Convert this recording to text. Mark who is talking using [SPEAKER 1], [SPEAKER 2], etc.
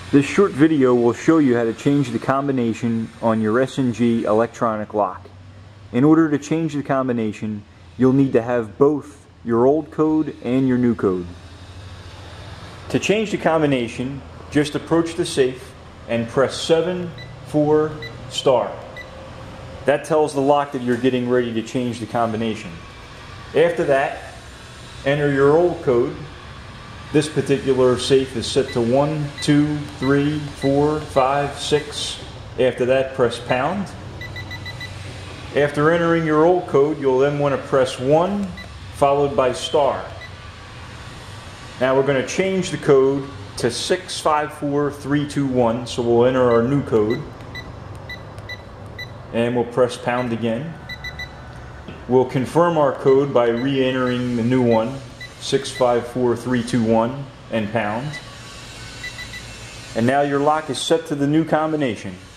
[SPEAKER 1] This short video will show you how to change the combination on your S&G electronic lock. In order to change the combination, you'll need to have both your old code and your new code. To change the combination, just approach the safe and press 7-4 star. That tells the lock that you're getting ready to change the combination. After that, enter your old code. This particular safe is set to 1, 2, 3, 4, 5, 6. After that, press pound. After entering your old code, you'll then want to press 1 followed by star. Now we're going to change the code to 654321, so we'll enter our new code. And we'll press pound again. We'll confirm our code by re-entering the new one, 654321, and pound. And now your lock is set to the new combination.